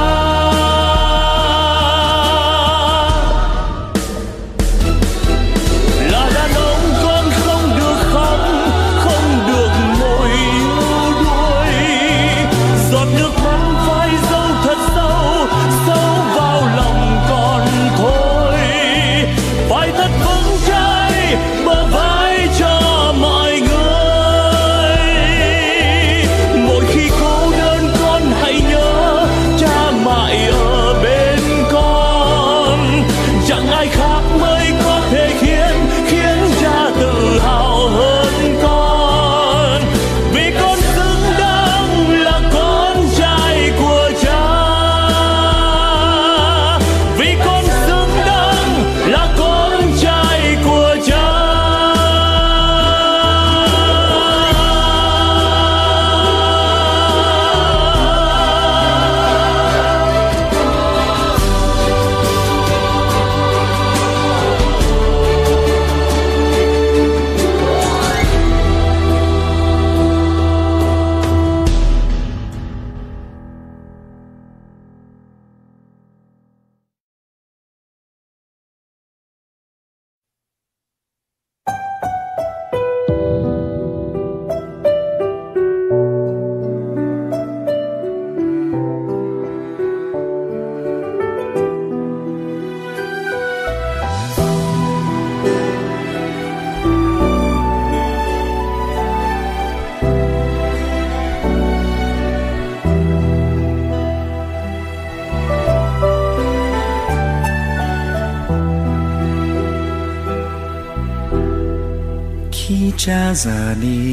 Cha già đi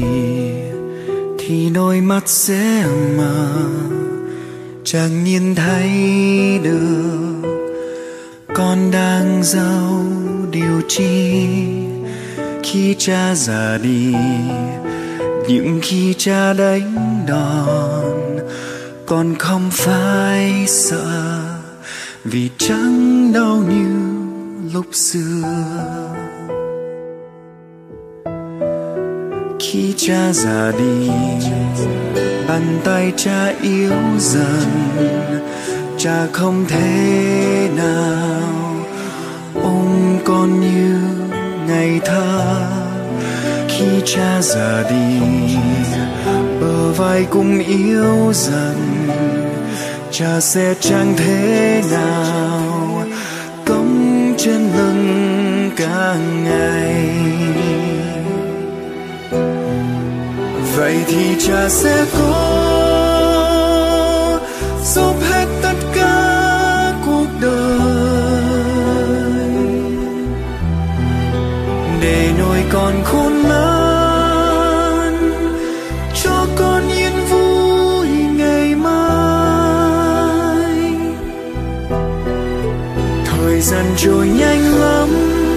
thì đôi mắt sẽ mờ, chẳng nhìn thấy được con đang giấu điều chi. Khi cha già đi, những khi cha đánh đòn, con không phải sợ vì chẳng đau như lúc xưa. Khi cha già đi, bàn tay cha yếu dần, cha không thể nào ôm con như ngày thơ. Khi cha già đi, bờ vai cũng yếu dần, cha sẽ chẳng thể nào cõng trên lưng cả ngày. Vậy thì cha sẽ có giúp hết tất cả cuộc đời, để nuôi con khôn lớn, cho con yên vui ngày mai. Thời gian trôi nhanh lắm,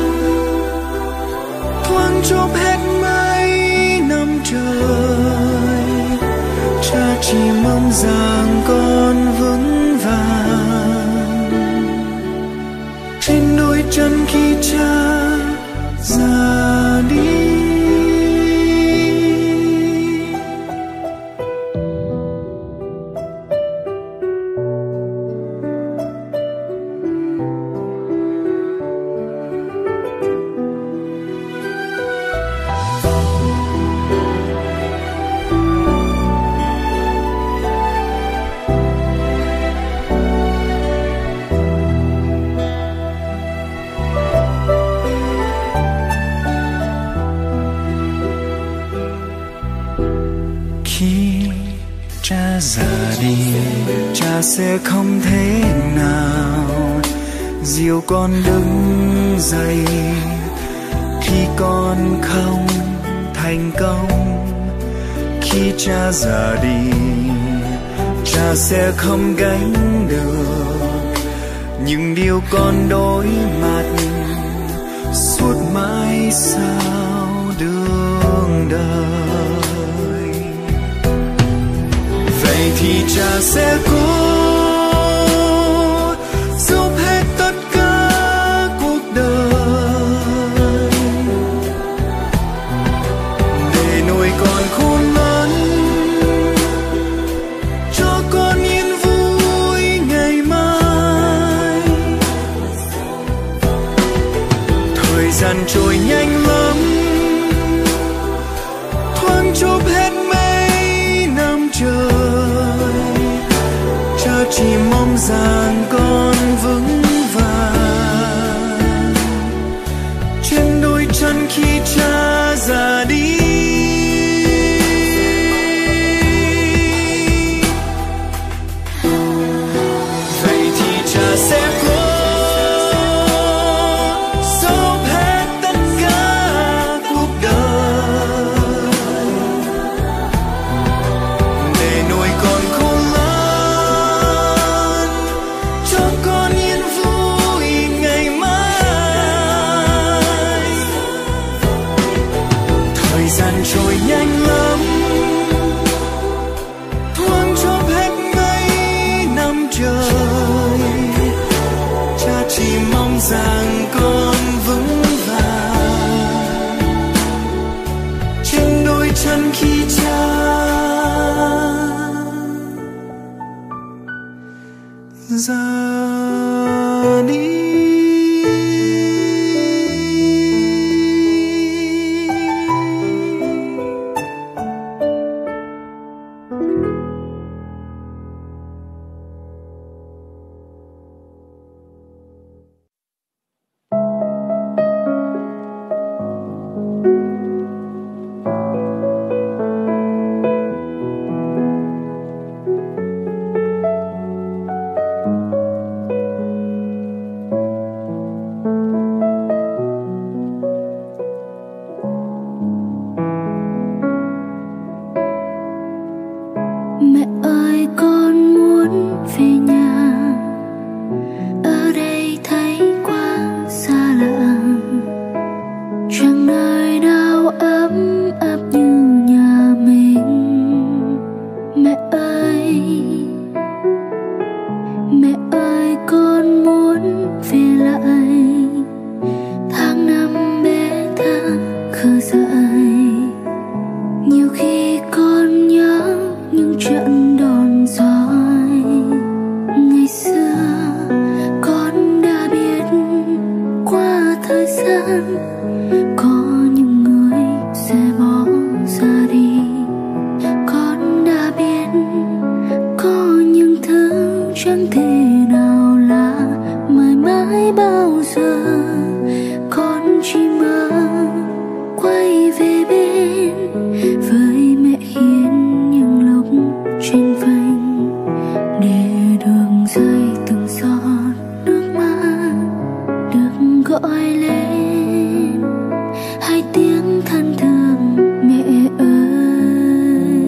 thoáng chốc hết mấy năm trời. Cha chỉ mong rằng con vững vàng trên đôi chân khi cha ra đi. Cha già đi, cha sẽ không thể nào dìu con đứng dậy khi con không thành công. Khi cha già đi, cha sẽ không gánh được những điều con đối mặt suốt mãi sau đường đời. Vậy thì cha sẽ cố giúp hết tất cả cuộc đời để nuôi con khôn lớn, cho con yên vui ngày mai. Thời gian trôi nhanh lắm, thoáng chốc hết mấy năm trời. Cha chỉ mong rằng con vững vàng trên đôi chân khi cha ra đi. Vậy thì cha sẽ cố giúp hết tất cả cuộc đời để nuôi con khôn lớn, cho con yên vui ngày mai. Thời gian trôi nhanh lắm, thoáng chốc hết mấy năm trời. Cha chỉ mong rằng con vững vàng trên đôi chân khi cha ra đi. Mẹ ơi, con muốn về nhà, ở đây thấy quá xa lạ, chẳng nơi nào ấm áp như nhà mình. Mẹ ơi, con muốn về lại tháng năm bé thơ khờ dại. Nhiều khi con nhớ những trận đòn roi ngày xưa. Con đã biết qua thời gian có những người sẽ bỏ ra đi. Con đã biết có những thứ chẳng thể nào là mãi mãi bao giờ. Con chỉ mơ quay về bên với mẹ hiền những lúc tranh vanh, để đường rơi từng giọt nước mắt được gọi lên hai tiếng thân thương mẹ ơi.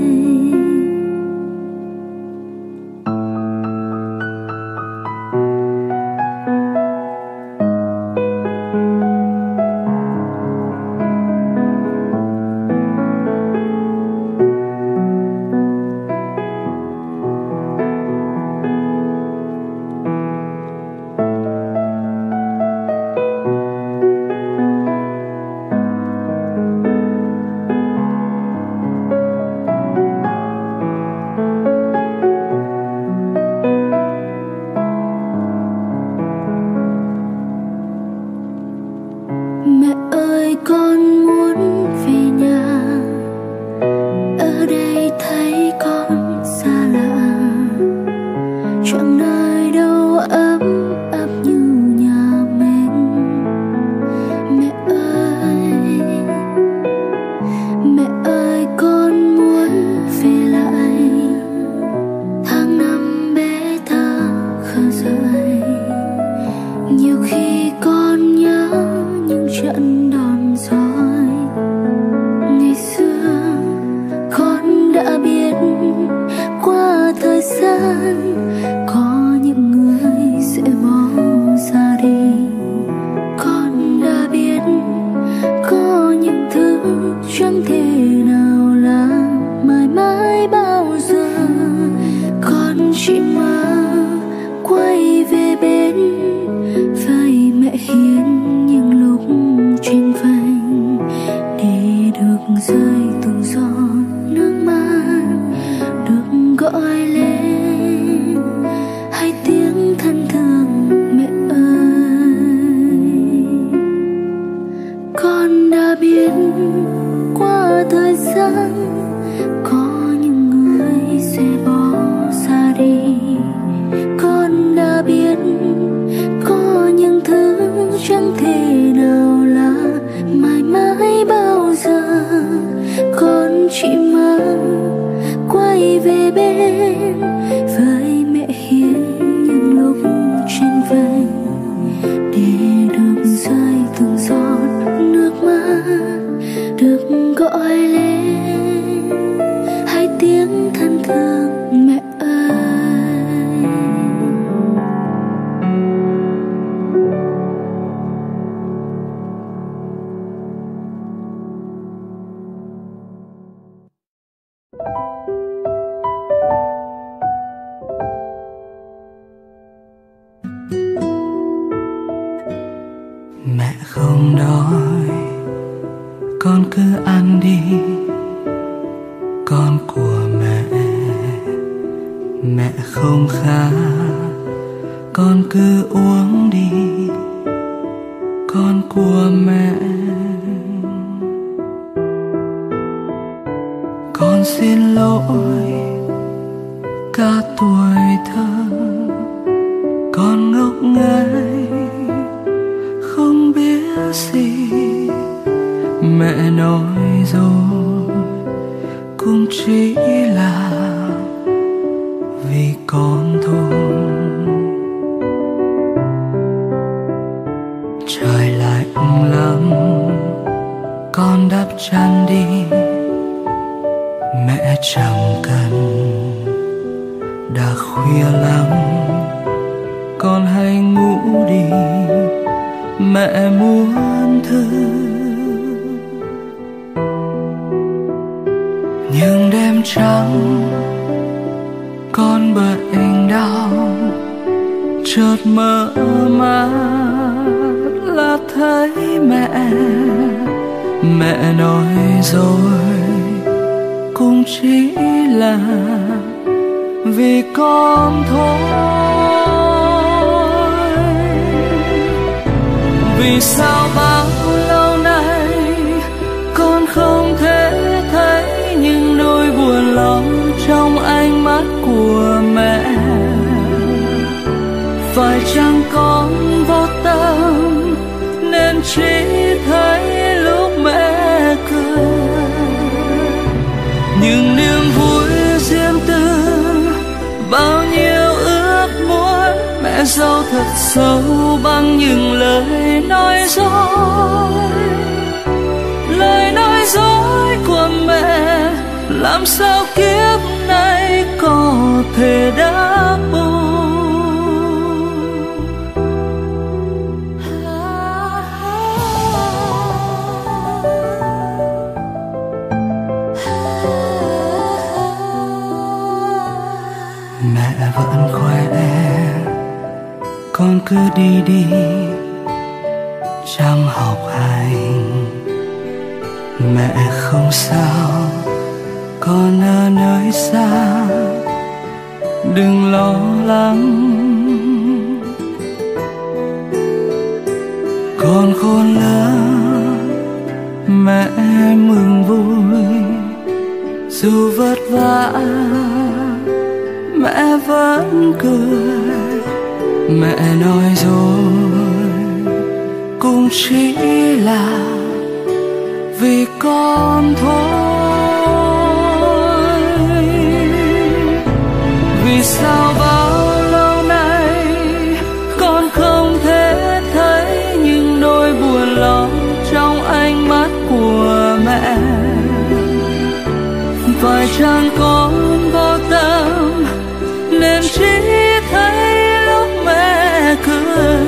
bên vai mẹ hiền những lúc tranh vanh, để được rơi từng giọt nước mắt, được gọi lên hai tiếng thân thương mẹ ơi. Con đã biết qua thời gian có những người sẽ bỏ xa đi, con đã biết có những thứ chẳng thể nào là mãi mãi bao giờ. Con chỉ mơ quay về bên với mẹ hiền những lúc tranh vanh, để được rơi từng giọt nước mắt, được gọi lên hai tiếng thân thương mẹ ơi. Mẹ không đói, con cứ ăn đi, con của mẹ. Mẹ không khát, con cứ uống đi, con của mẹ. Con xin lỗi cả tuổi thơ, con ngốc nghếch không biết gì. Mẹ nói rồi cũng chỉ là vì con thôi. Trời lạnh lắm, con đắp chăn đi, mẹ chẳng cần. Đã khuya lắm, con hãy ngủ đi, mẹ muốn thư. Nhưng đêm trắng con bệnh đau, chợt mơ màng là thấy mẹ. Mẹ nói rồi cũng chỉ là vì con thôi. Vì sao bao lâu nay con không thể thấy những nỗi buồn lo trong ánh mắt của mẹ? Phải chăng con vô tâm nên chỉ thấy lúc mẹ cười? Nhưng niềm vui riêng tư, bao nhiêu ước muốn mẹ giấu thật sâu bằng những lời nói dối. Lời nói dối của mẹ làm sao kiếp này có thể đáp bù? Mẹ vẫn khỏe, con cứ đi đi, chăm học hành. Mẹ không sao, con ở nơi xa, đừng lo lắng. Con khôn lớn, mẹ mừng vui, dù vất vả mẹ vẫn cười. Mẹ nói rồi cũng chỉ là vì con thôi. Vì sao bao lâu nay con không thể thấy những nỗi buồn lo trong ánh mắt của mẹ? Phải chăng con vô tâm nên chỉ thấy lúc mẹ cười?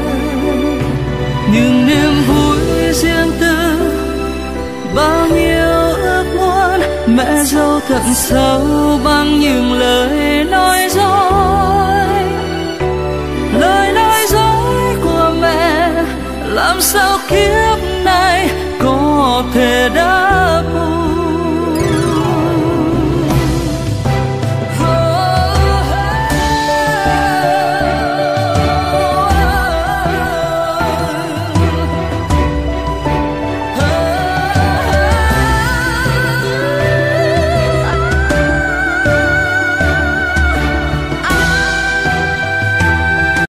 Nhưng niềm vui riêng tư, bao nhiêu ước muốn mẹ giấu tận sâu bằng những lời nói dối. Lời nói sao kiếp này có thể đã